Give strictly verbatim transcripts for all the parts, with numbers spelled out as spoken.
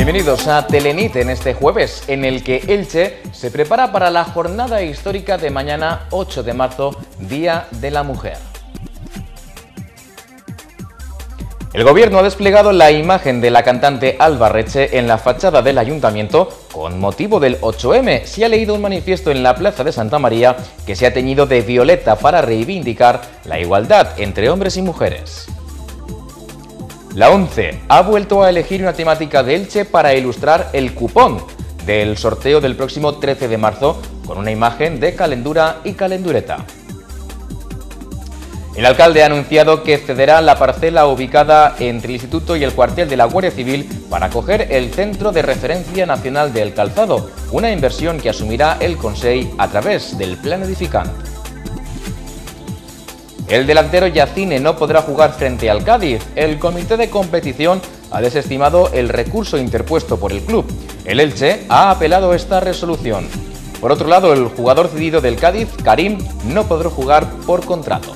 Bienvenidos a Telenit en este jueves, en el que Elche se prepara para la jornada histórica de mañana ocho de marzo, Día de la Mujer. El gobierno ha desplegado la imagen de la cantante Alba Reche en la fachada del ayuntamiento con motivo del ocho eme. Se ha leído un manifiesto en la plaza de Santa María que se ha teñido de violeta para reivindicar la igualdad entre hombres y mujeres. La ONCE ha vuelto a elegir una temática de Elche para ilustrar el cupón del sorteo del próximo trece de marzo con una imagen de Calendura y Calendureta. El alcalde ha anunciado que cederá la parcela ubicada entre el Instituto y el cuartel de la Guardia Civil para acoger el Centro de Referencia Nacional del Calzado, una inversión que asumirá el Consell a través del Plan Edificante. El delantero Yacine no podrá jugar frente al Cádiz. El comité de competición ha desestimado el recurso interpuesto por el club. El Elche ha apelado esta resolución. Por otro lado, el jugador cedido del Cádiz, Karim, no podrá jugar por contrato.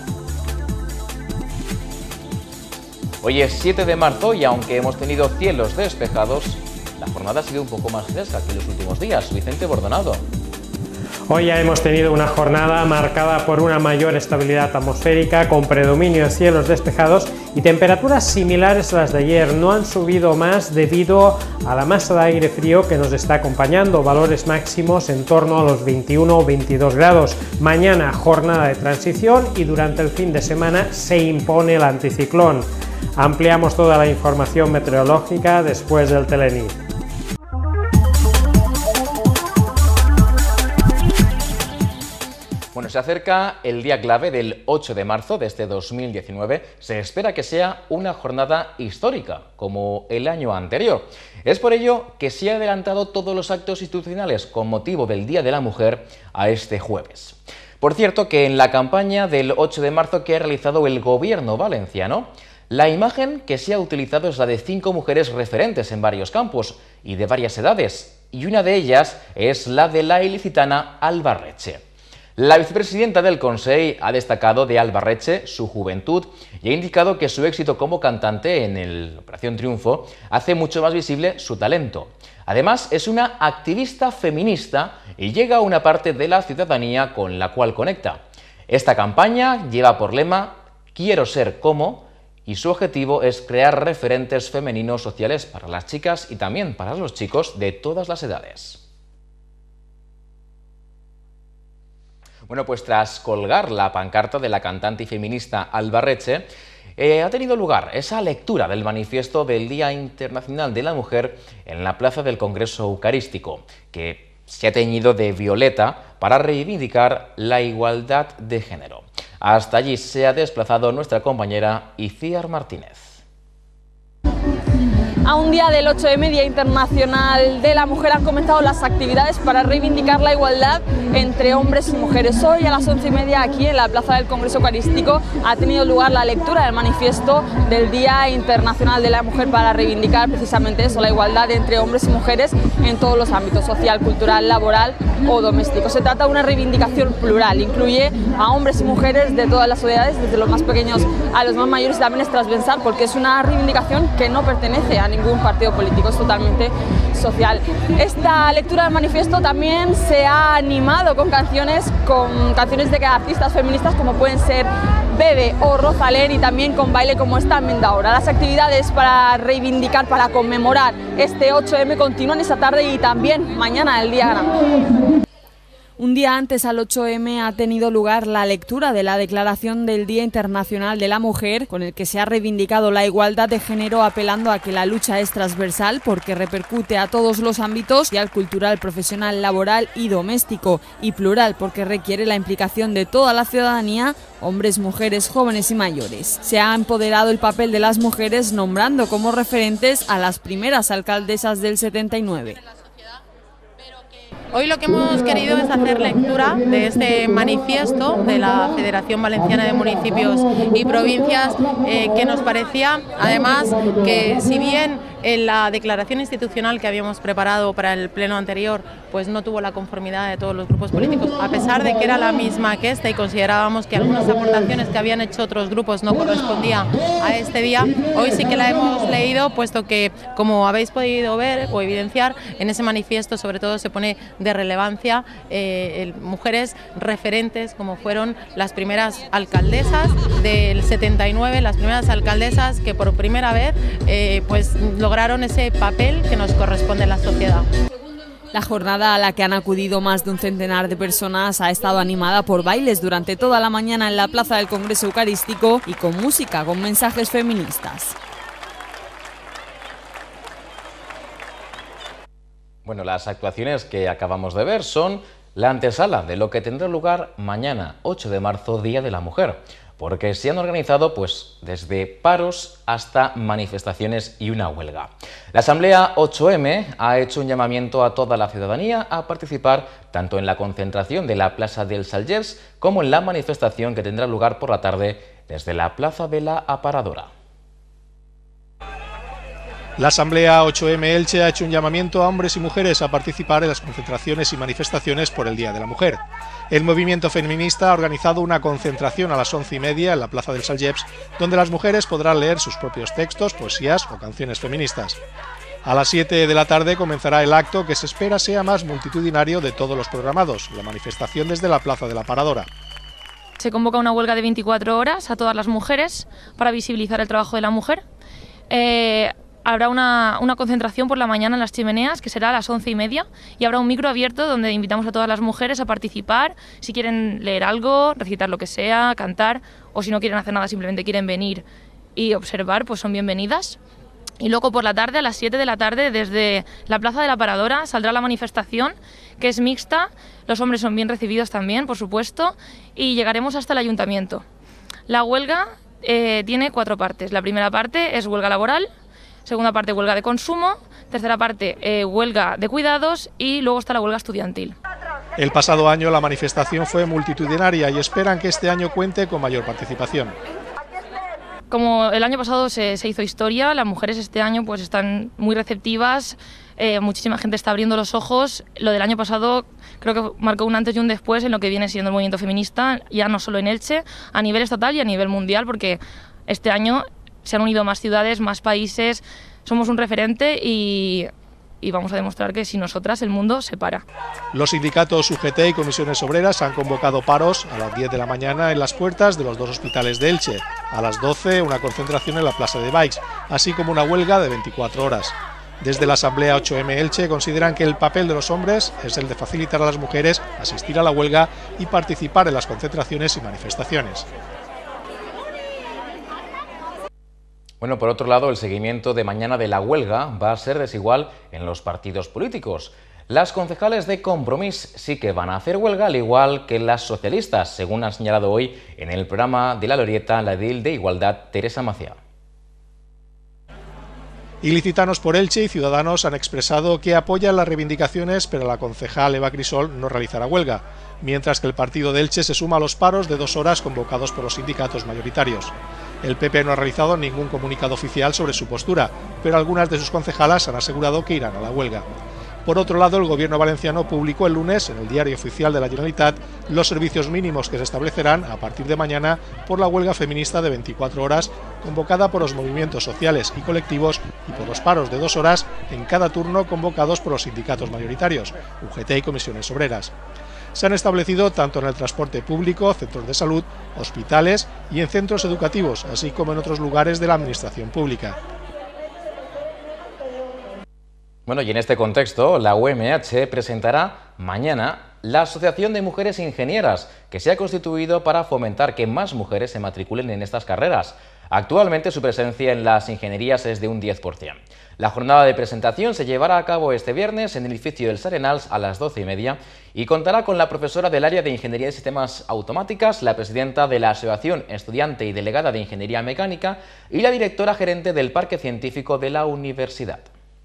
Hoy es siete de marzo y aunque hemos tenido cielos despejados, la jornada ha sido un poco más fresca que en los últimos días. Vicente Bordonado. Hoy ya hemos tenido una jornada marcada por una mayor estabilidad atmosférica, con predominio de cielos despejados y temperaturas similares a las de ayer. No han subido más debido a la masa de aire frío que nos está acompañando, valores máximos en torno a los veintiuno o veintidós grados. Mañana jornada de transición y durante el fin de semana se impone el anticiclón. Ampliamos toda la información meteorológica después del Telenit. Bueno, se acerca el día clave del ocho de marzo de este dos mil diecinueve. Se espera que sea una jornada histórica, como el año anterior. Es por ello que se han adelantado todos los actos institucionales con motivo del Día de la Mujer a este jueves. Por cierto, que en la campaña del ocho de marzo que ha realizado el gobierno valenciano, la imagen que se ha utilizado es la de cinco mujeres referentes en varios campos y de varias edades, y una de ellas es la de la ilicitana Alba Reche. La vicepresidenta del Consell ha destacado de Alba Reche su juventud y ha indicado que su éxito como cantante en el Operación Triunfo hace mucho más visible su talento. Además, es una activista feminista y llega a una parte de la ciudadanía con la cual conecta. Esta campaña lleva por lema "Quiero ser como", y su objetivo es crear referentes femeninos sociales para las chicas y también para los chicos de todas las edades. Bueno, pues tras colgar la pancarta de la cantante y feminista Alba Reche, eh, ha tenido lugar esa lectura del manifiesto del Día Internacional de la Mujer en la Plaza del Congreso Eucarístico, que se ha teñido de violeta para reivindicar la igualdad de género. Hasta allí se ha desplazado nuestra compañera Iciar Martínez. A un día del ocho eme, Día Internacional de la Mujer, han comenzado las actividades para reivindicar la igualdad entre hombres y mujeres. Hoy a las once y media, aquí en la Plaza del Congreso Eucarístico, ha tenido lugar la lectura del manifiesto del Día Internacional de la Mujer para reivindicar precisamente eso, la igualdad entre hombres y mujeres en todos los ámbitos: social, cultural, laboral o doméstico. Se trata de una reivindicación plural, incluye a hombres y mujeres de todas las edades, desde los más pequeños a los más mayores, y también es transversal porque es una reivindicación que no pertenece a ningún partido político, es totalmente social. Esta lectura del manifiesto también se ha animado con canciones, con canciones de artistas feministas como pueden ser Bebe o Rosalén, y también con baile como esta Mendaora. Las actividades para reivindicar, para conmemorar este ocho eme continúan esta tarde y también mañana, el día grande. Un día antes, al ocho eme, ha tenido lugar la lectura de la Declaración del Día Internacional de la Mujer, con el que se ha reivindicado la igualdad de género, apelando a que la lucha es transversal porque repercute a todos los ámbitos: social, cultural, profesional, laboral y doméstico, y plural porque requiere la implicación de toda la ciudadanía, hombres, mujeres, jóvenes y mayores. Se ha empoderado el papel de las mujeres nombrando como referentes a las primeras alcaldesas del setenta y nueve. Hoy lo que hemos querido es hacer lectura de este manifiesto de la Federación Valenciana de Municipios y Provincias, eh, que nos parecía, además, que si bien En la declaración institucional que habíamos preparado para el pleno anterior, pues no tuvo la conformidad de todos los grupos políticos, a pesar de que era la misma que esta y considerábamos que algunas aportaciones que habían hecho otros grupos no correspondían a este día. Hoy sí que la hemos leído, puesto que, como habéis podido ver o evidenciar, en ese manifiesto sobre todo se pone de relevancia eh, mujeres referentes, como fueron las primeras alcaldesas del setenta y nueve, las primeras alcaldesas que por primera vez eh, pues lograron ese papel que nos corresponde en la sociedad. La jornada a la que han acudido más de un centenar de personas ha estado animada por bailes durante toda la mañana en la Plaza del Congreso Eucarístico y con música con mensajes feministas. Bueno, las actuaciones que acabamos de ver son la antesala de lo que tendrá lugar mañana, ocho de marzo, Día de la Mujer, porque se han organizado pues desde paros hasta manifestaciones y una huelga. La Asamblea ocho eme ha hecho un llamamiento a toda la ciudadanía a participar tanto en la concentración de la Plaza del Salgers como en la manifestación que tendrá lugar por la tarde desde la Plaza de la Aparadora. La Asamblea ocho eme Elche ha hecho un llamamiento a hombres y mujeres a participar en las concentraciones y manifestaciones por el Día de la Mujer. El movimiento feminista ha organizado una concentración a las once y media en la Plaza del Salgers, donde las mujeres podrán leer sus propios textos, poesías o canciones feministas. A las siete de la tarde comenzará el acto que se espera sea más multitudinario de todos los programados, la manifestación desde la Plaza de la Aparadora. Se convoca una huelga de veinticuatro horas a todas las mujeres para visibilizar el trabajo de la mujer. Eh, Habrá una, una concentración por la mañana en las chimeneas, que será a las once y media, y habrá un micro abierto donde invitamos a todas las mujeres a participar, si quieren leer algo, recitar lo que sea, cantar, o si no quieren hacer nada, simplemente quieren venir y observar, pues son bienvenidas. Y luego por la tarde, a las siete de la tarde, desde la Plaza de la Aparadora, saldrá la manifestación, que es mixta, los hombres son bien recibidos también, por supuesto, y llegaremos hasta el ayuntamiento. La huelga eh, tiene cuatro partes. La primera parte es huelga laboral, segunda parte huelga de consumo, tercera parte eh, huelga de cuidados y luego está la huelga estudiantil. El pasado año la manifestación fue multitudinaria y esperan que este año cuente con mayor participación. Como el año pasado se, se hizo historia, las mujeres este año pues están muy receptivas, eh, muchísima gente está abriendo los ojos. Lo del año pasado creo que marcó un antes y un después en lo que viene siendo el movimiento feminista, ya no solo en Elche, a nivel estatal y a nivel mundial, porque este año se han unido más ciudades, más países, somos un referente y, y vamos a demostrar que sin nosotras el mundo se para. Los sindicatos U G T y comisiones obreras han convocado paros a las diez de la mañana en las puertas de los dos hospitales de Elche, a las doce una concentración en la Plaza de Baix, así como una huelga de veinticuatro horas. Desde la Asamblea ocho eme Elche consideran que el papel de los hombres es el de facilitar a las mujeres asistir a la huelga y participar en las concentraciones y manifestaciones. Bueno, por otro lado, el seguimiento de mañana de la huelga va a ser desigual en los partidos políticos. Las concejales de Compromís sí que van a hacer huelga, al igual que las socialistas, según han señalado hoy en el programa de La Glorieta la edil de Igualdad, Teresa Macià. Ilicitanos por Elche y Ciudadanos han expresado que apoyan las reivindicaciones, pero la concejal Eva Crisol no realizará huelga, mientras que el partido de Elche se suma a los paros de dos horas convocados por los sindicatos mayoritarios. El P P no ha realizado ningún comunicado oficial sobre su postura, pero algunas de sus concejalas han asegurado que irán a la huelga. Por otro lado, el Gobierno valenciano publicó el lunes en el Diario Oficial de la Generalitat los servicios mínimos que se establecerán a partir de mañana por la huelga feminista de veinticuatro horas convocada por los movimientos sociales y colectivos y por los paros de dos horas en cada turno convocados por los sindicatos mayoritarios, U G T y comisiones obreras. Se han establecido tanto en el transporte público, centros de salud, hospitales y en centros educativos, así como en otros lugares de la administración pública. Bueno, y en este contexto, la U M H presentará mañana la Asociación de Mujeres Ingenieras, que se ha constituido para fomentar que más mujeres se matriculen en estas carreras. Actualmente su presencia en las ingenierías es de un diez por cien. La jornada de presentación se llevará a cabo este viernes en el edificio del Sarenals a las doce y media y contará con la profesora del área de Ingeniería de Sistemas Automáticas, la presidenta de la Asociación Estudiante y Delegada de Ingeniería Mecánica y la directora gerente del Parque Científico de la Universidad.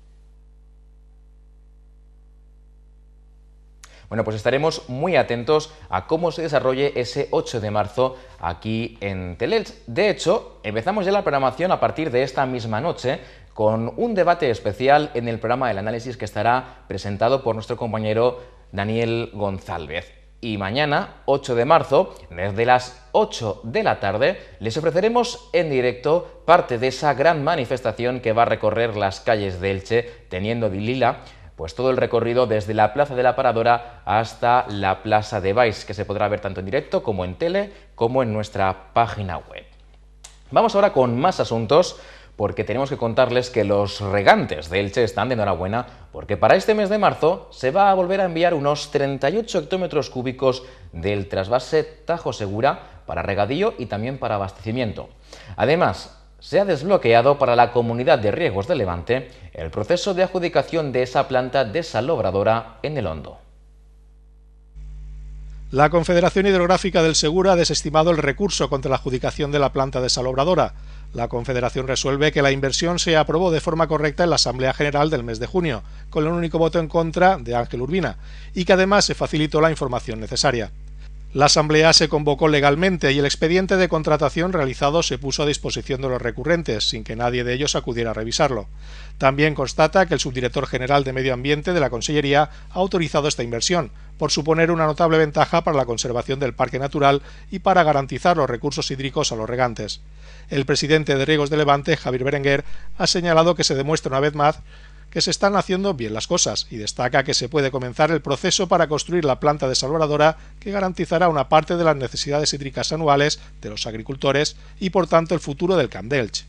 Bueno, pues estaremos muy atentos a cómo se desarrolle ese ocho de marzo aquí en Teleelch. De hecho, empezamos ya la programación a partir de esta misma noche con un debate especial en el programa El Análisis que estará presentado por nuestro compañero Daniel González. Y mañana, ocho de marzo, desde las ocho de la tarde, les ofreceremos en directo parte de esa gran manifestación que va a recorrer las calles de Elche, teniendo de lila pues todo el recorrido desde la Plaza de la Paradora hasta la Plaza de Baix, que se podrá ver tanto en directo como en tele, como en nuestra página web. Vamos ahora con más asuntos, porque tenemos que contarles que los regantes de Elche están de enhorabuena, porque para este mes de marzo se va a volver a enviar unos treinta y ocho hectómetros cúbicos del trasvase Tajo Segura para regadío y también para abastecimiento. Además, se ha desbloqueado para la Comunidad de Riegos de Levante el proceso de adjudicación de esa planta desalobradora en el Hondo. La Confederación Hidrográfica del Segura ha desestimado el recurso contra la adjudicación de la planta desalobradora. La Confederación resuelve que la inversión se aprobó de forma correcta en la Asamblea General del mes de junio, con el único voto en contra de Ángel Urbina, y que además se facilitó la información necesaria. La Asamblea se convocó legalmente y el expediente de contratación realizado se puso a disposición de los recurrentes, sin que nadie de ellos acudiera a revisarlo. También constata que el subdirector general de Medio Ambiente de la Consellería ha autorizado esta inversión, por suponer una notable ventaja para la conservación del parque natural y para garantizar los recursos hídricos a los regantes. El presidente de Riegos de Levante, Javier Berenguer, ha señalado que se demuestra una vez más que se están haciendo bien las cosas y destaca que se puede comenzar el proceso para construir la planta desalobradora que garantizará una parte de las necesidades hídricas anuales de los agricultores y por tanto el futuro del Camp d'Elche.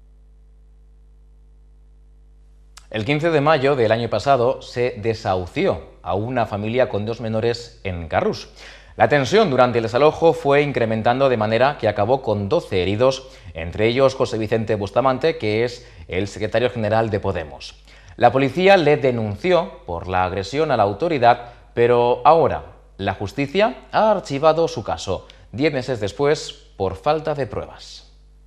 El quince de mayo del año pasado se desahució a una familia con dos menores en Carrús. La tensión durante el desalojo fue incrementando de manera que acabó con doce heridos, entre ellos José Vicente Bustamante, que es el secretario general de Podemos. La policía le denunció por la agresión a la autoridad, pero ahora la justicia ha archivado su caso, diez meses después, por falta de pruebas.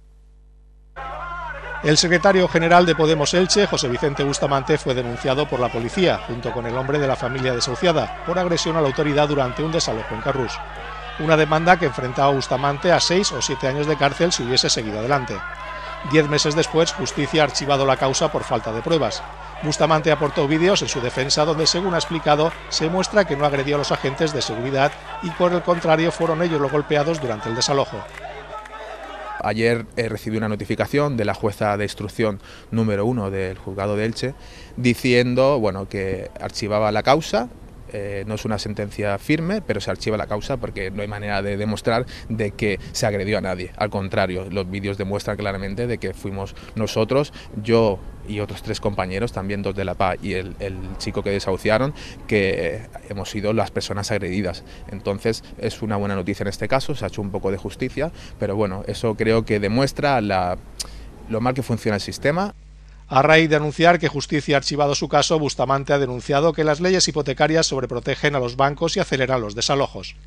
El secretario general de Podemos Elche, José Vicente Bustamante, fue denunciado por la policía, junto con el hombre de la familia desahuciada, por agresión a la autoridad durante un desalojo en Carrús. Una demanda que enfrentaba a Bustamante a seis o siete años de cárcel si hubiese seguido adelante. Diez meses después, justicia ha archivado la causa por falta de pruebas. Bustamante aportó vídeos en su defensa donde, según ha explicado, se muestra que no agredió a los agentes de seguridad y, por el contrario, fueron ellos los golpeados durante el desalojo. Ayer eh, recibí una notificación de la jueza de instrucción número uno del juzgado de Elche diciendo bueno, que archivaba la causa. Eh, no es una sentencia firme, pero se archiva la causa porque no hay manera de demostrar de que se agredió a nadie. Al contrario, los vídeos demuestran claramente de que fuimos nosotros, yo y otros tres compañeros, también dos de la P A y el, el chico que desahuciaron, que hemos sido las personas agredidas. Entonces es una buena noticia en este caso, se ha hecho un poco de justicia, pero bueno, eso creo que demuestra la, lo mal que funciona el sistema. A raíz de anunciar que Justicia ha archivado su caso, Bustamante ha denunciado que las leyes hipotecarias sobreprotegen a los bancos y aceleran los desalojos.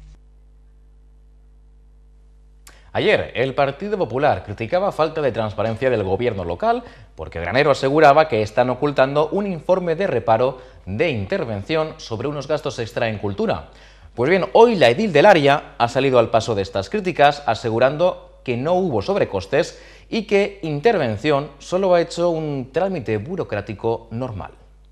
Ayer, el Partido Popular criticaba falta de transparencia del gobierno local porque Granero aseguraba que están ocultando un informe de reparo de intervención sobre unos gastos extra en cultura. Pues bien, hoy la edil del área ha salido al paso de estas críticas asegurando que no hubo sobrecostes y que Intervención solo ha hecho un trámite burocrático normal.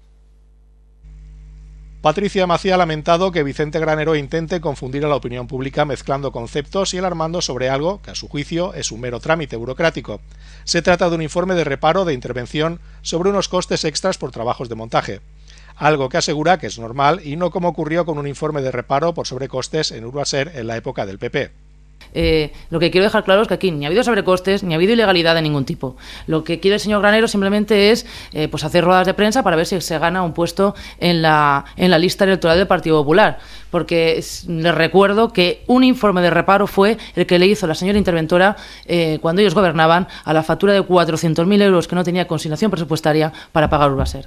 Patricia Macía ha lamentado que Vicente Granero intente confundir a la opinión pública mezclando conceptos y alarmando sobre algo que, a su juicio, es un mero trámite burocrático. Se trata de un informe de reparo de intervención sobre unos costes extras por trabajos de montaje. Algo que asegura que es normal y no como ocurrió con un informe de reparo por sobrecostes en Urbaser en la época del P P. Eh, lo que quiero dejar claro es que aquí ni ha habido sobrecostes ni ha habido ilegalidad de ningún tipo. Lo que quiere el señor Granero simplemente es eh, pues hacer ruedas de prensa para ver si se gana un puesto en la, en la lista electoral del Partido Popular, porque es, les recuerdo que un informe de reparo fue el que le hizo la señora interventora eh, cuando ellos gobernaban a la factura de cuatrocientos mil euros que no tenía consignación presupuestaria para pagar Urbaser.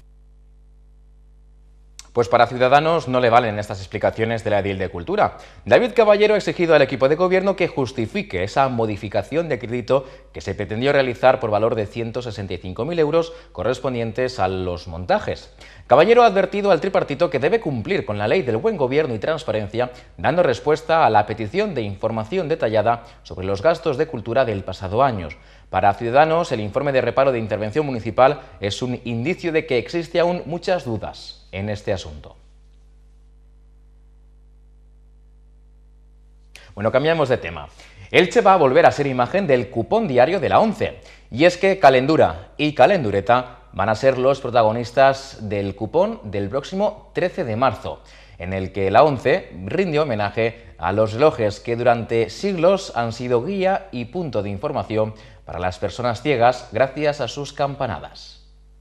Pues para Ciudadanos no le valen estas explicaciones de la edil de Cultura. David Caballero ha exigido al equipo de gobierno que justifique esa modificación de crédito que se pretendió realizar por valor de ciento sesenta y cinco mil euros correspondientes a los montajes. Caballero ha advertido al tripartito que debe cumplir con la ley del buen gobierno y transparencia, dando respuesta a la petición de información detallada sobre los gastos de cultura del pasado año. Para Ciudadanos, el informe de reparo de intervención municipal es un indicio de que existe aún muchas dudas en este asunto. Bueno, cambiamos de tema. Elche va a volver a ser imagen del cupón diario de la ONCE. Y es que Calendura y Calendureta van a ser los protagonistas del cupón del próximo trece de marzo, en el que la ONCE rinde homenaje a los relojes que durante siglos han sido guía y punto de información para las personas ciegas gracias a sus campanadas.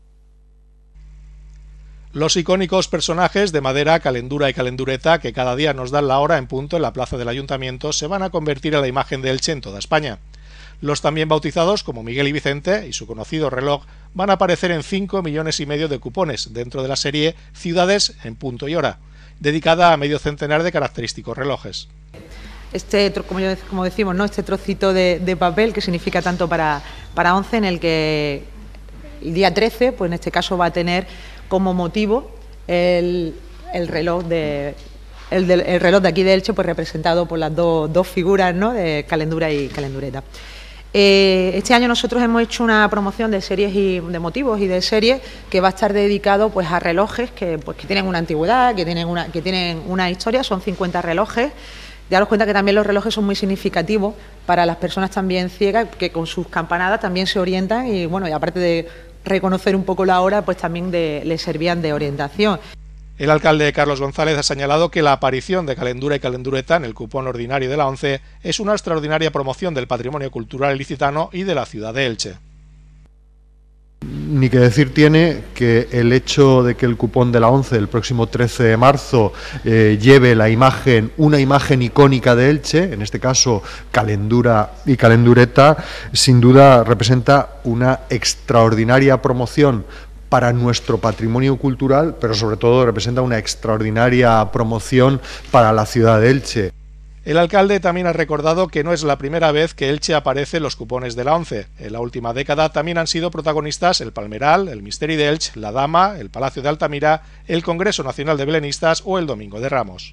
Los icónicos personajes de madera Calendura y Calendureta, que cada día nos dan la hora en punto en la plaza del Ayuntamiento, se van a convertir en la imagen de Elche en toda España. Los también bautizados como Miguel y Vicente y su conocido reloj van a aparecer en cinco millones y medio de cupones dentro de la serie Ciudades en punto y hora, dedicada a medio centenar de característicos relojes. Este, como, yo, como decimos, ¿no? Este trocito de, de papel que significa tanto para, para ONCE, en el que el día trece, pues en este caso va a tener como motivo el, el reloj de el, de, el reloj de aquí de Elche, pues representado por las dos, dos figuras, ¿no? De Calendura y Calendureta. Eh, este año nosotros hemos hecho una promoción de series y de motivos y de series que va a estar dedicado pues a relojes que, pues, que tienen una antigüedad, que tienen una, que tienen una historia. Son cincuenta relojes. Daros cuenta que también los relojes son muy significativos para las personas también ciegas, que con sus campanadas también se orientan y, bueno, y aparte de reconocer un poco la hora, pues también de, les servían de orientación. El alcalde Carlos González ha señalado que la aparición de Calendura y Calendureta en el cupón ordinario de la ONCE es una extraordinaria promoción del patrimonio cultural ilicitano y de la ciudad de Elche. Ni que decir tiene que el hecho de que el cupón de la ONCE el próximo trece de marzo eh, lleve la imagen, una imagen icónica de Elche, en este caso Calendura y Calendureta, sin duda representa una extraordinaria promoción para nuestro patrimonio cultural, pero sobre todo representa una extraordinaria promoción para la ciudad de Elche. El alcalde también ha recordado que no es la primera vez que Elche aparece en los cupones de la ONCE. En la última década también han sido protagonistas el Palmeral, el Misteri de Elche, la Dama, el Palacio de Altamira, el Congreso Nacional de Belenistas o el Domingo de Ramos.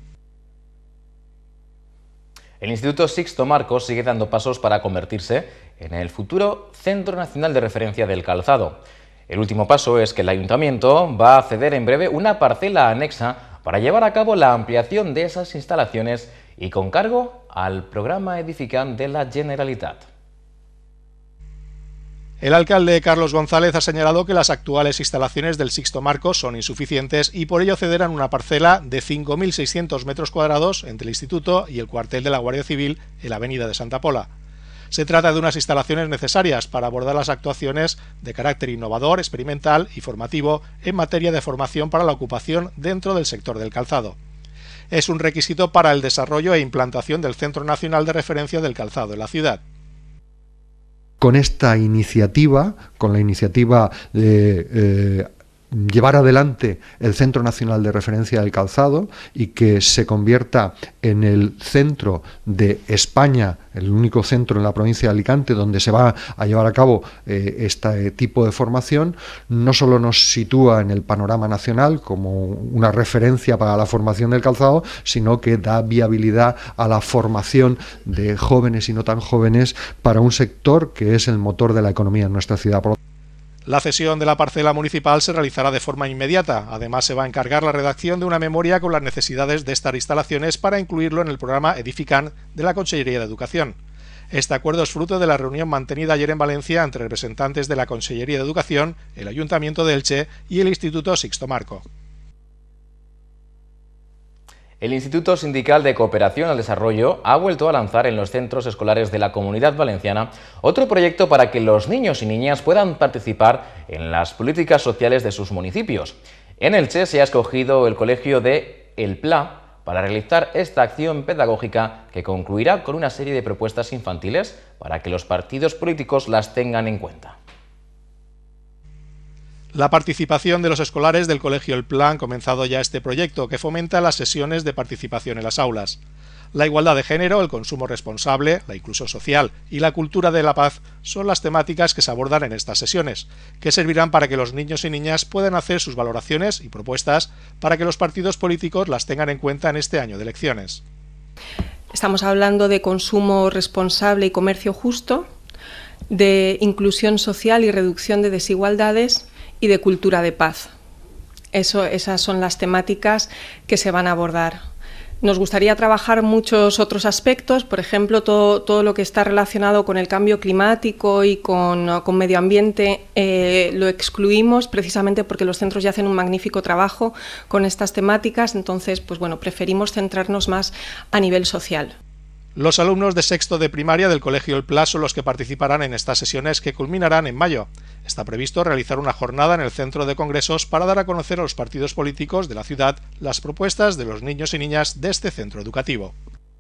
El Instituto Sixto Marcos sigue dando pasos para convertirse en el futuro Centro Nacional de Referencia del Calzado. El último paso es que el Ayuntamiento va a ceder en breve una parcela anexa para llevar a cabo la ampliación de esas instalaciones y con cargo al programa Edificant de la Generalitat. El alcalde Carlos González ha señalado que las actuales instalaciones del Sixto Marcos son insuficientes y por ello cederán una parcela de cinco mil seiscientos metros cuadrados entre el Instituto y el cuartel de la Guardia Civil en la avenida de Santa Pola. Se trata de unas instalaciones necesarias para abordar las actuaciones de carácter innovador, experimental y formativo en materia de formación para la ocupación dentro del sector del calzado. Es un requisito para el desarrollo e implantación del Centro Nacional de Referencia del Calzado en la ciudad. Con esta iniciativa, con la iniciativa de eh, llevar adelante el Centro Nacional de Referencia del Calzado y que se convierta en el centro de España, el único centro en la provincia de Alicante donde se va a llevar a cabo eh, este tipo de formación, no solo nos sitúa en el panorama nacional como una referencia para la formación del calzado, sino que da viabilidad a la formación de jóvenes y no tan jóvenes para un sector que es el motor de la economía en nuestra ciudad. La cesión de la parcela municipal se realizará de forma inmediata. Además, se va a encargar la redacción de una memoria con las necesidades de estas instalaciones para incluirlo en el programa Edificant de la Consellería de Educación. Este acuerdo es fruto de la reunión mantenida ayer en Valencia entre representantes de la Consellería de Educación, el Ayuntamiento de Elche y el Instituto Sixto Marcos. El Instituto Sindical de Cooperación al Desarrollo ha vuelto a lanzar en los centros escolares de la Comunidad Valenciana otro proyecto para que los niños y niñas puedan participar en las políticas sociales de sus municipios. En Elche se ha escogido el colegio de El Pla para realizar esta acción pedagógica que concluirá con una serie de propuestas infantiles para que los partidos políticos las tengan en cuenta. La participación de los escolares del Colegio El Pla han comenzado ya este proyecto que fomenta las sesiones de participación en las aulas. La igualdad de género, el consumo responsable, la inclusión social y la cultura de la paz son las temáticas que se abordan en estas sesiones, que servirán para que los niños y niñas puedan hacer sus valoraciones y propuestas para que los partidos políticos las tengan en cuenta en este año de elecciones. Estamos hablando de consumo responsable y comercio justo. de inclusión social y reducción de desigualdades y de cultura de paz. Eso, esas son las temáticas que se van a abordar. Nos gustaría trabajar muchos otros aspectos, por ejemplo, todo, todo lo que está relacionado con el cambio climático y con, con medio ambiente, eh, lo excluimos precisamente porque los centros ya hacen un magnífico trabajo con estas temáticas, entonces, pues bueno, preferimos centrarnos más a nivel social. Los alumnos de sexto de primaria del Colegio El Pla son los que participarán en estas sesiones que culminarán en mayo. Está previsto realizar una jornada en el centro de congresos para dar a conocer a los partidos políticos de la ciudad las propuestas de los niños y niñas de este centro educativo.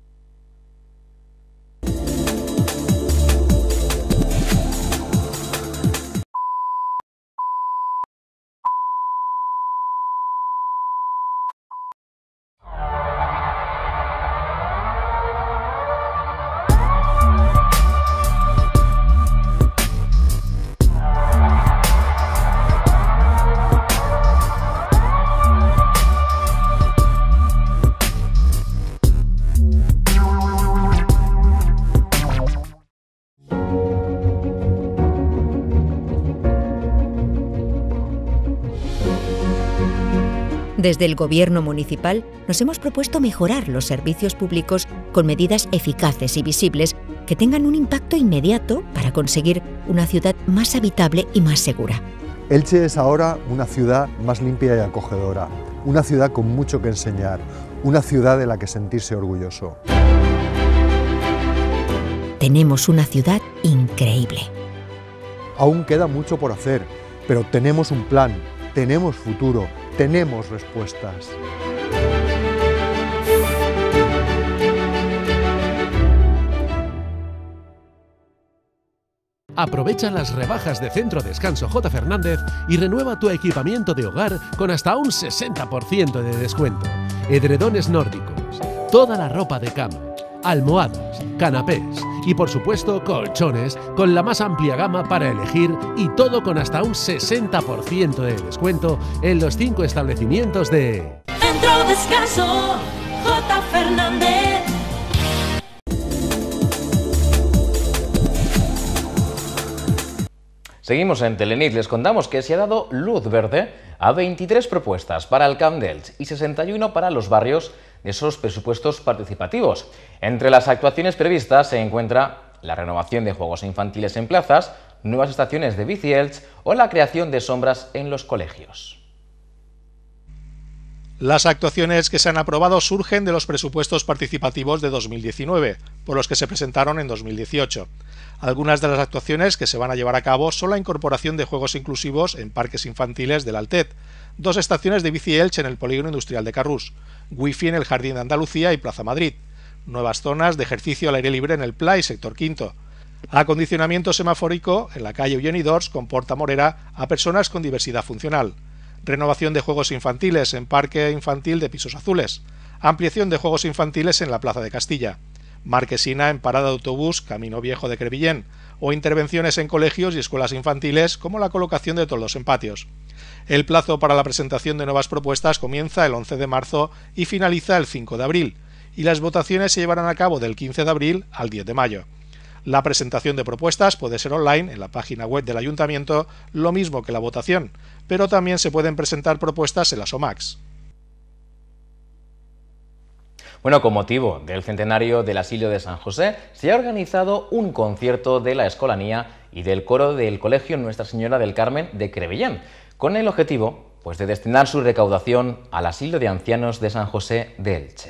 Desde el Gobierno municipal nos hemos propuesto mejorar los servicios públicos con medidas eficaces y visibles que tengan un impacto inmediato para conseguir una ciudad más habitable y más segura. Elche es ahora una ciudad más limpia y acogedora, una ciudad con mucho que enseñar, una ciudad de la que sentirse orgulloso. Tenemos una ciudad increíble. Aún queda mucho por hacer, pero tenemos un plan, tenemos futuro, tenemos respuestas. Aprovecha las rebajas de Centro Descanso J. Fernández y renueva tu equipamiento de hogar con hasta un sesenta por ciento de descuento. Edredones nórdicos, toda la ropa de cama, almohadas, canapés y por supuesto colchones con la más amplia gama para elegir y todo con hasta un sesenta por ciento de descuento en los cinco establecimientos de Centro Descanso J. Fernández. Seguimos en Telenit, les contamos que se ha dado luz verde a veintitrés propuestas para el Camp d'Elx y sesenta y uno para los barrios de esos presupuestos participativos. Entre las actuaciones previstas se encuentra la renovación de juegos infantiles en plazas, nuevas estaciones de Bici Elx o la creación de sombras en los colegios. Las actuaciones que se han aprobado surgen de los presupuestos participativos de dos mil diecinueve, por los que se presentaron en dos mil dieciocho. Algunas de las actuaciones que se van a llevar a cabo son la incorporación de juegos inclusivos en parques infantiles del Altet, dos estaciones de Bici Elx en el Polígono Industrial de Carrús, wifi en el Jardín de Andalucía y Plaza Madrid, nuevas zonas de ejercicio al aire libre en el Pla y Sector Quinto, acondicionamiento semafórico en la calle Eugeni d'Ors con Porta Morera a personas con diversidad funcional, renovación de juegos infantiles en Parque Infantil de Pisos Azules, ampliación de juegos infantiles en la Plaza de Castilla, marquesina en parada de autobús Camino Viejo de Crevillén o intervenciones en colegios y escuelas infantiles como la colocación de toldos en patios. El plazo para la presentación de nuevas propuestas comienza el once de marzo y finaliza el cinco de abril, y las votaciones se llevarán a cabo del quince de abril al diez de mayo. La presentación de propuestas puede ser online en la página web del Ayuntamiento, lo mismo que la votación, pero también se pueden presentar propuestas en las O M A Cs. Bueno, con motivo del centenario del Asilo de San José, se ha organizado un concierto de la Escolanía y del coro del Colegio Nuestra Señora del Carmen de Crevillén, con el objetivo pues, de destinar su recaudación al Asilo de Ancianos de San José de Elche.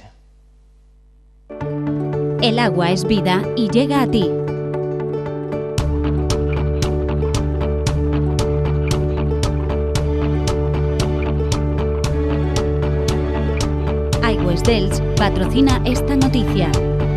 El agua es vida y llega a ti. Aigües d'Elx patrocina esta noticia.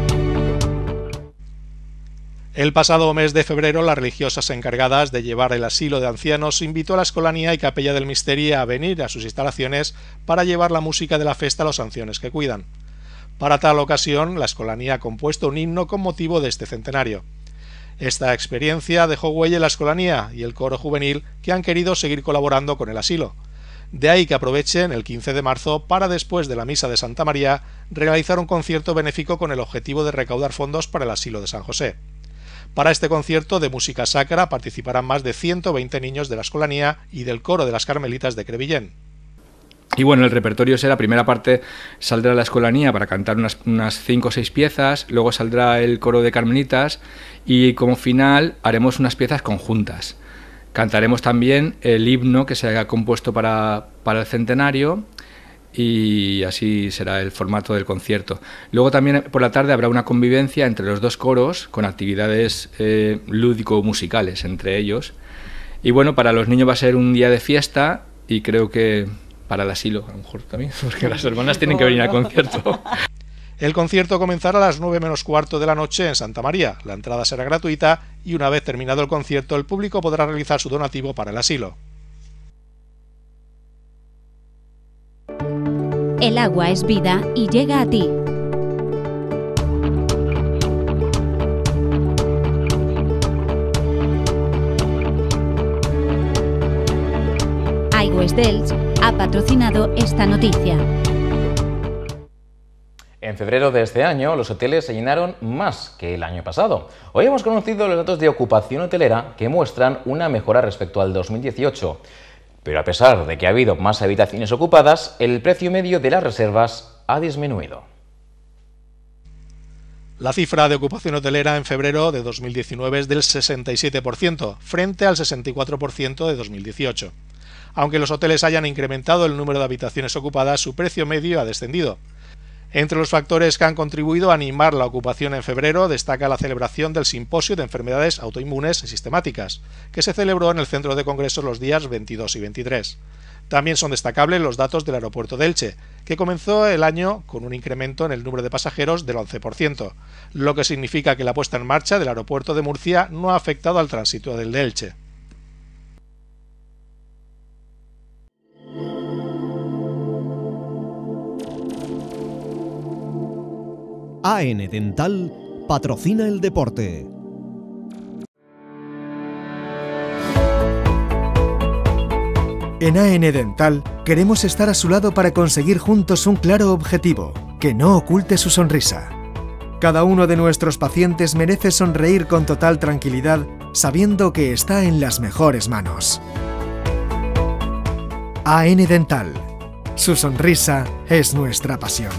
El pasado mes de febrero, las religiosas encargadas de llevar el asilo de ancianos invitó a la Escolanía y Capella del Misteri a venir a sus instalaciones para llevar la música de la festa a los ancianos que cuidan. Para tal ocasión, la Escolanía ha compuesto un himno con motivo de este centenario. Esta experiencia dejó huella en la Escolanía y el coro juvenil, que han querido seguir colaborando con el asilo. De ahí que aprovechen el quince de marzo para, después de la Misa de Santa María, realizar un concierto benéfico con el objetivo de recaudar fondos para el Asilo de San José. Para este concierto de música sacra participarán más de ciento veinte niños de la Escolanía y del coro de las Carmelitas de Crevillent. Y bueno, el repertorio será, primera parte saldrá la Escolanía para cantar unas, unas cinco o seis piezas, luego saldrá el coro de Carmelitas y como final haremos unas piezas conjuntas. Cantaremos también el himno que se haya compuesto para, para el centenario y así será el formato del concierto. Luego también por la tarde habrá una convivencia entre los dos coros con actividades eh, lúdico-musicales entre ellos. Y bueno, para los niños va a ser un día de fiesta y creo que para el asilo a lo mejor también, porque las hermanas tienen que venir al concierto. El concierto comenzará a las nueve menos cuarto de la noche en Santa María. La entrada será gratuita y una vez terminado el concierto el público podrá realizar su donativo para el asilo. El agua es vida y llega a ti. Aigües d'Elx ha patrocinado esta noticia. En febrero de este año, los hoteles se llenaron más que el año pasado. Hoy hemos conocido los datos de ocupación hotelera que muestran una mejora respecto al dos mil dieciocho. Pero a pesar de que ha habido más habitaciones ocupadas, el precio medio de las reservas ha disminuido. La cifra de ocupación hotelera en febrero de dos mil diecinueve es del sesenta y siete por ciento, frente al sesenta y cuatro por ciento de dos mil dieciocho. Aunque los hoteles hayan incrementado el número de habitaciones ocupadas, su precio medio ha descendido. Entre los factores que han contribuido a animar la ocupación en febrero destaca la celebración del Simposio de Enfermedades Autoinmunes y Sistemáticas, que se celebró en el Centro de Congresos los días veintidós y veintitrés. También son destacables los datos del aeropuerto de Elche, que comenzó el año con un incremento en el número de pasajeros del once por ciento, lo que significa que la puesta en marcha del aeropuerto de Murcia no ha afectado al tránsito del de Elche. A N Dental patrocina el deporte. En A N Dental queremos estar a su lado para conseguir juntos un claro objetivo, que no oculte su sonrisa. Cada uno de nuestros pacientes merece sonreír con total tranquilidad, sabiendo que está en las mejores manos. A N Dental. Su sonrisa es nuestra pasión.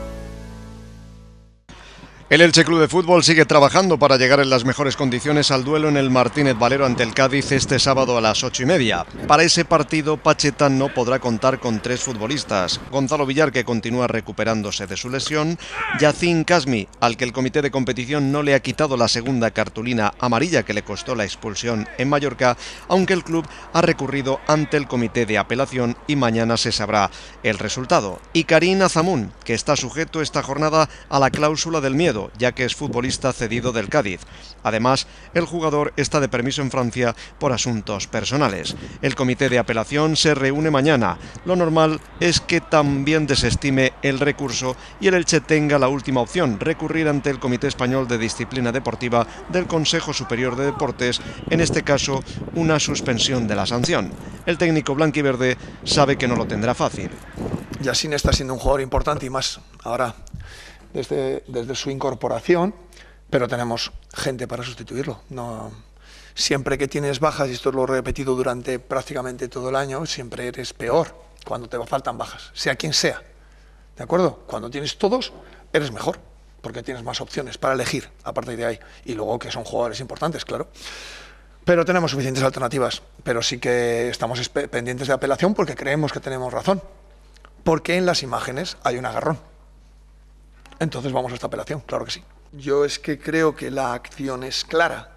El Elche Club de Fútbol sigue trabajando para llegar en las mejores condiciones al duelo en el Martínez Valero ante el Cádiz este sábado a las ocho y media. Para ese partido, Pacheta no podrá contar con tres futbolistas. Gonzalo Villar, que continúa recuperándose de su lesión, Yacine Kasmi, al que el comité de competición no le ha quitado la segunda cartulina amarilla que le costó la expulsión en Mallorca, aunque el club ha recurrido ante el comité de apelación y mañana se sabrá el resultado. Y Karim Azamun, que está sujeto esta jornada a la cláusula del miedo, ya que es futbolista cedido del Cádiz. Además, el jugador está de permiso en Francia por asuntos personales. El comité de apelación se reúne mañana. Lo normal es que también desestime el recurso y el Elche tenga la última opción, recurrir ante el Comité Español de Disciplina Deportiva del Consejo Superior de Deportes, en este caso una suspensión de la sanción. El técnico blanquiverde sabe que no lo tendrá fácil. Yacine está siendo un jugador importante y más ahora Desde, desde su incorporación, pero tenemos gente para sustituirlo. No, siempre que tienes bajas, y esto lo he repetido durante prácticamente todo el año, siempre eres peor cuando te faltan bajas, sea quien sea. ¿De acuerdo? Cuando tienes todos, eres mejor, porque tienes más opciones para elegir a partir de ahí. Y luego que son jugadores importantes, claro. Pero tenemos suficientes alternativas, pero sí que estamos pendientes de apelación porque creemos que tenemos razón. Porque en las imágenes hay un agarrón. Entonces vamos a esta apelación, claro que sí. Yo es que creo que la acción es clara.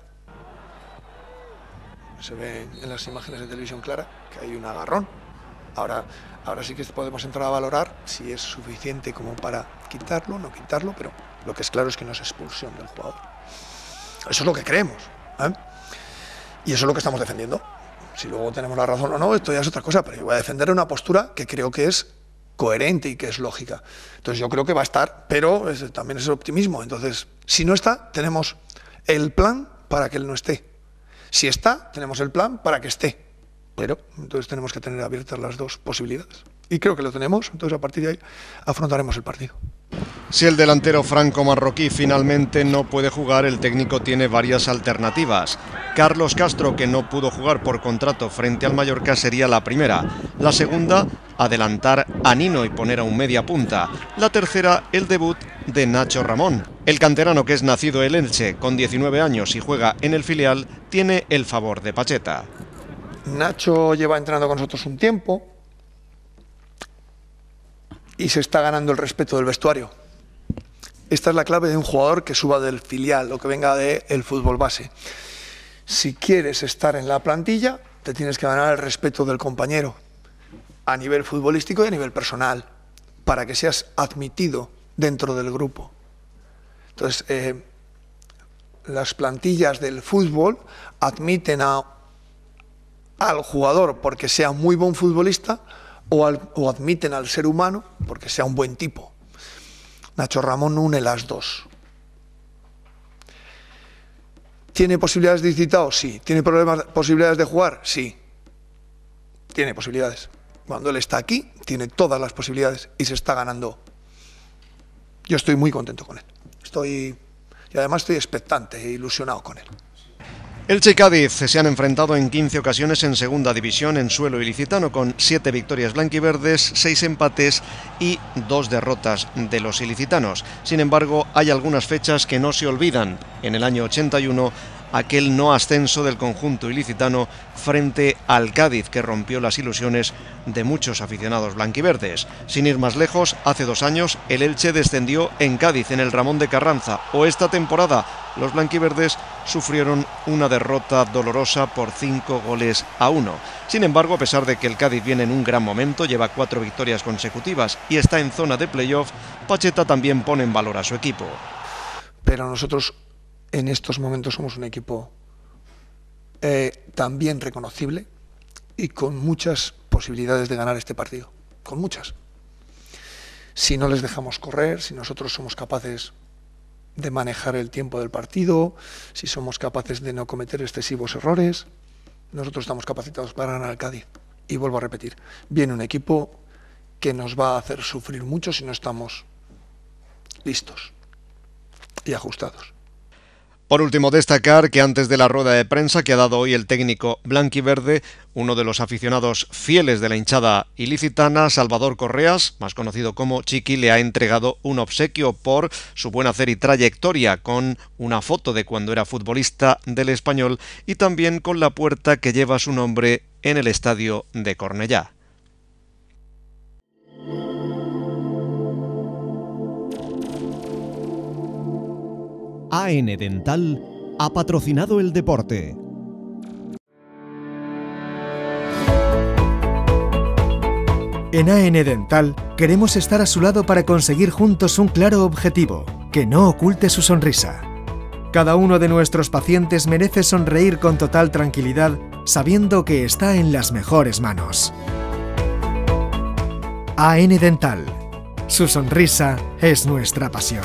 Se ve en las imágenes de televisión clara que hay un agarrón. Ahora, ahora sí que podemos entrar a valorar si es suficiente como para quitarlo, no quitarlo, pero lo que es claro es que no es expulsión del jugador. Eso es lo que creemos, ¿eh? Y eso es lo que estamos defendiendo. Si luego tenemos la razón o no, esto ya es otra cosa, pero yo voy a defender una postura que creo que es coherente y que es lógica. Entonces yo creo que va a estar, pero es, también es el optimismo. Entonces, si no está, tenemos el plan para que él no esté. Si está, tenemos el plan para que esté. Pero entonces tenemos que tener abiertas las dos posibilidades. Y creo que lo tenemos, entonces a partir de ahí afrontaremos el partido. Si el delantero franco-marroquí finalmente no puede jugar, el técnico tiene varias alternativas. Carlos Castro, que no pudo jugar por contrato frente al Mallorca, sería la primera. La segunda, adelantar a Nino y poner a un media punta. La tercera, el debut de Nacho Ramón. El canterano, que es nacido en Elche con diecinueve años y juega en el filial, tiene el favor de Pacheta. Nacho lleva entrenando con nosotros un tiempo y se está ganando el respeto del vestuario. Esta es la clave de un jugador que suba del filial o que venga del fútbol base. Si quieres estar en la plantilla, te tienes que ganar el respeto del compañero a nivel futbolístico y a nivel personal, para que seas admitido dentro del grupo. Entonces, eh, las plantillas del fútbol admiten a, al jugador porque sea muy buen futbolista o, al, o admiten al ser humano porque sea un buen tipo. Nacho Ramón une las dos. ¿Tiene posibilidades de ir citado? Sí. ¿Tiene problemas, posibilidades de jugar? Sí. Tiene posibilidades. Cuando él está aquí, tiene todas las posibilidades y se está ganando. Yo estoy muy contento con él. Estoy, y además estoy expectante e ilusionado con él. Elche y Cádiz se han enfrentado en quince ocasiones en segunda división en suelo ilicitano, con siete victorias blanquiverdes, seis empates y dos derrotas de los ilicitanos. Sin embargo, hay algunas fechas que no se olvidan. En el año ochenta y uno, aquel no ascenso del conjunto ilicitano frente al Cádiz, que rompió las ilusiones de muchos aficionados blanquiverdes. Sin ir más lejos, hace dos años el Elche descendió en Cádiz, en el Ramón de Carranza, o esta temporada los blanquiverdes sufrieron una derrota dolorosa por cinco goles a uno. Sin embargo, a pesar de que el Cádiz viene en un gran momento, lleva cuatro victorias consecutivas y está en zona de playoff, Pacheta también pone en valor a su equipo. Pero nosotros en estos momentos somos un equipo eh, también reconocible y con muchas posibilidades de ganar este partido, con muchas. Si no les dejamos correr, si nosotros somos capaces de manejar el tiempo del partido, si somos capaces de no cometer excesivos errores, nosotros estamos capacitados para ganar al Cádiz. Y vuelvo a repetir, viene un equipo que nos va a hacer sufrir mucho si no estamos listos y ajustados. Por último, destacar que antes de la rueda de prensa que ha dado hoy el técnico blanquiverde, uno de los aficionados fieles de la hinchada ilicitana, Salvador Correas, más conocido como Chiqui, le ha entregado un obsequio por su buen hacer y trayectoria, con una foto de cuando era futbolista del Español y también con la puerta que lleva su nombre en el estadio de Cornellá. A N Dental ha patrocinado el deporte. En A N Dental queremos estar a su lado para conseguir juntos un claro objetivo, que no oculte su sonrisa. Cada uno de nuestros pacientes merece sonreír con total tranquilidad, sabiendo que está en las mejores manos. A N Dental. Su sonrisa es nuestra pasión.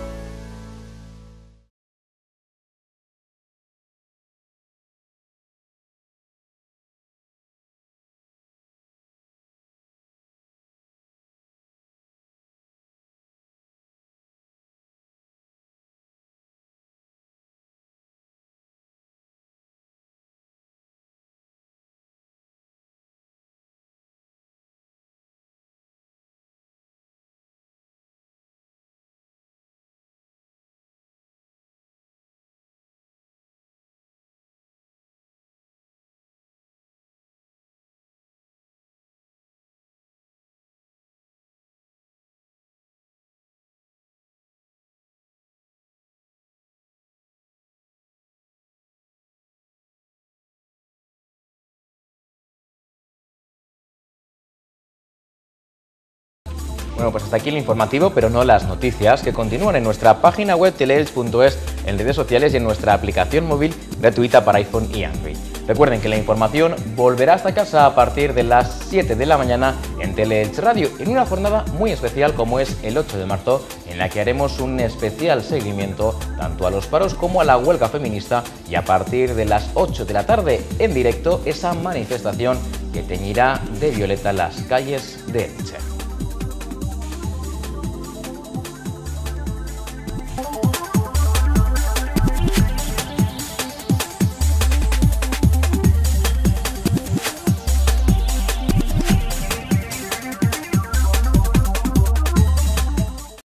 Bueno, pues hasta aquí el informativo, pero no las noticias, que continúan en nuestra página web teleelch punto es, en redes sociales y en nuestra aplicación móvil gratuita para iPhone y Android. Recuerden que la información volverá hasta casa a partir de las siete de la mañana en Teleelch Radio, en una jornada muy especial como es el ocho de marzo, en la que haremos un especial seguimiento tanto a los paros como a la huelga feminista, y a partir de las ocho de la tarde en directo esa manifestación que teñirá de violeta las calles de Elche.